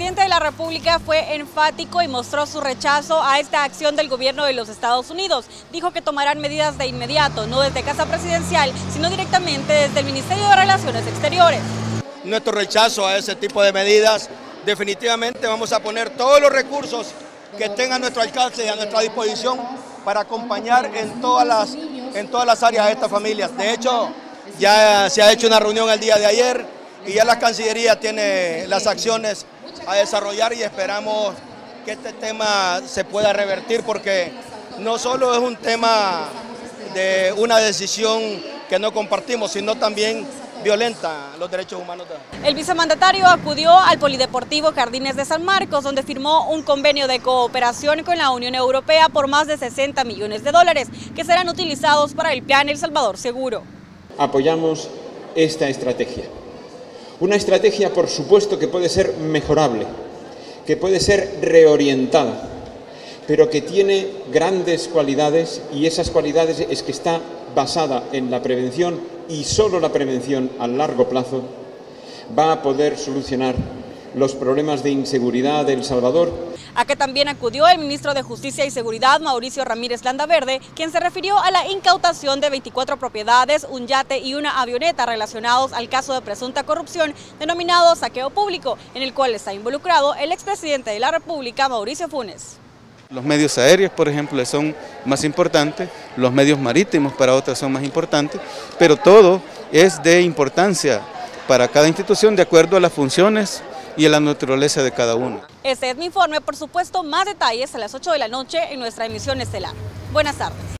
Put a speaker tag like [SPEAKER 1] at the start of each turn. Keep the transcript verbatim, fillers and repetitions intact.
[SPEAKER 1] presidente de la República fue enfático y mostró su rechazo a esta acción del gobierno de los Estados Unidos. Dijo que tomarán medidas de inmediato, no desde Casa Presidencial, sino directamente desde el Ministerio de Relaciones Exteriores.
[SPEAKER 2] Nuestro rechazo a ese tipo de medidas, definitivamente vamos a poner todos los recursos que estén a nuestro alcance y a nuestra disposición para acompañar en todas las, en todas las áreas a estas familias. De hecho, ya se ha hecho una reunión el día de ayer y ya la Cancillería tiene las acciones a desarrollar y esperamos que este tema se pueda revertir, porque no solo es un tema de una decisión que no compartimos, sino también violenta los derechos humanos.
[SPEAKER 1] El vicemandatario acudió al Polideportivo Jardines de San Marcos, donde firmó un convenio de cooperación con la Unión Europea por más de sesenta millones de dólares, que serán utilizados para el Plan El Salvador Seguro.
[SPEAKER 3] Apoyamos esta estrategia. Una estrategia, por supuesto, que puede ser mejorable, que puede ser reorientada, pero que tiene grandes cualidades, y esas cualidades es que está basada en la prevención, y solo la prevención a largo plazo va a poder solucionar los problemas de inseguridad de El Salvador.
[SPEAKER 1] A que también acudió el ministro de Justicia y Seguridad, Mauricio Ramírez Landaverde, quien se refirió a la incautación de veinticuatro propiedades, un yate y una avioneta relacionados al caso de presunta corrupción denominado saqueo público, en el cual está involucrado el expresidente de la República, Mauricio Funes.
[SPEAKER 4] Los medios aéreos, por ejemplo, son más importantes, los medios marítimos para otros son más importantes, pero todo es de importancia para cada institución de acuerdo a las funciones y a la naturaleza de cada uno.
[SPEAKER 1] Este es mi informe, por supuesto, más detalles a las ocho de la noche en nuestra emisión estelar. Buenas tardes.